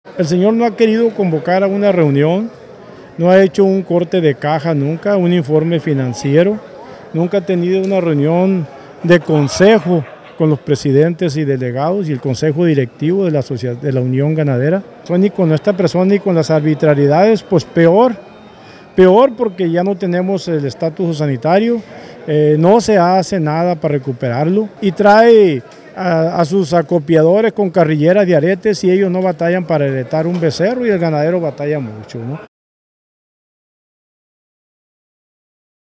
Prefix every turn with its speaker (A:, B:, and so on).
A: El señor no ha querido convocar a una reunión, no ha hecho un corte de caja nunca, un informe financiero, nunca ha tenido una reunión de consejo con los presidentes y delegados y el consejo directivo de la sociedad, de la Unión Ganadera. Ni con esta persona ni con las arbitrariedades, pues peor porque ya no tenemos el estatus sanitario, no se hace nada para recuperarlo y trae a sus acopiadores con carrilleras de aretes y ellos no batallan para heredar un becerro y el ganadero batalla mucho, ¿no?